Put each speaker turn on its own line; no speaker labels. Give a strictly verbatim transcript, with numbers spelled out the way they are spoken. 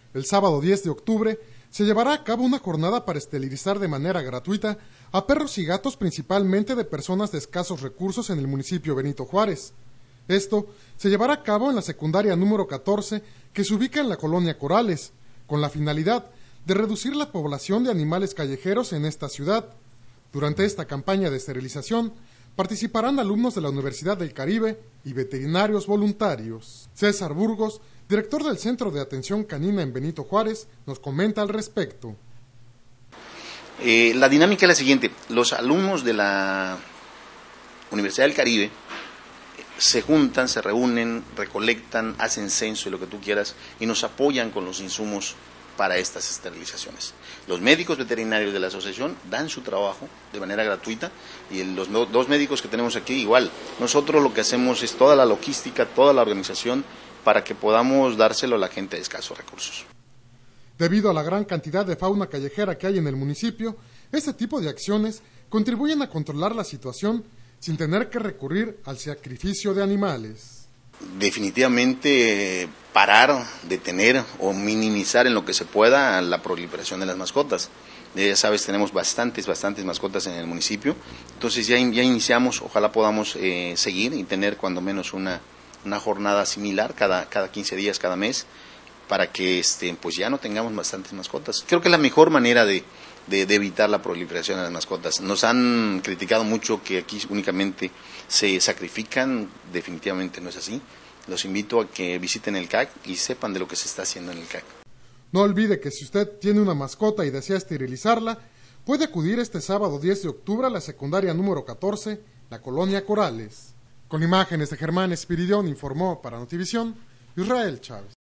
El sábado diez de octubre se llevará a cabo una jornada para esterilizar de manera gratuita a perros y gatos, principalmente de personas de escasos recursos en el municipio Benito Juárez. Esto se llevará a cabo en la secundaria número catorce, que se ubica en la colonia Corales, con la finalidad de reducir la población de animales callejeros en esta ciudad. Durante esta campaña de esterilización participarán alumnos de la Universidad del Caribe y veterinarios voluntarios. César Burgos, director del Centro de Atención Canina en Benito Juárez, nos comenta al respecto.
Eh, la dinámica es la siguiente: los alumnos de la Universidad del Caribe se juntan, se reúnen, recolectan, hacen censo y lo que tú quieras, y nos apoyan con los insumos para estas esterilizaciones. Los médicos veterinarios de la asociación dan su trabajo de manera gratuita, y los dos médicos que tenemos aquí igual. Nosotros lo que hacemos es toda la logística, toda la organización para que podamos dárselo a la gente de escasos recursos.
Debido a la gran cantidad de fauna callejera que hay en el municipio, este tipo de acciones contribuyen a controlar la situación sin tener que recurrir al sacrificio de animales.
Definitivamente parar, detener o minimizar en lo que se pueda la proliferación de las mascotas. Ya sabes, tenemos bastantes, bastantes mascotas en el municipio, entonces ya, ya iniciamos, ojalá podamos eh, seguir y tener cuando menos una, una jornada similar cada, cada quince días, cada mes, para que este, pues ya no tengamos bastantes mascotas. Creo que es la mejor manera de, de, de evitar la proliferación de las mascotas. Nos han criticado mucho que aquí únicamente se sacrifican, definitivamente no es así. Los invito a que visiten el C A C y sepan de lo que se está haciendo en el C A C.
No olvide que si usted tiene una mascota y desea esterilizarla, puede acudir este sábado diez de octubre a la secundaria número catorce, la colonia Corales. Con imágenes de Germán Espiridión, informó para Notivisión Israel Chávez.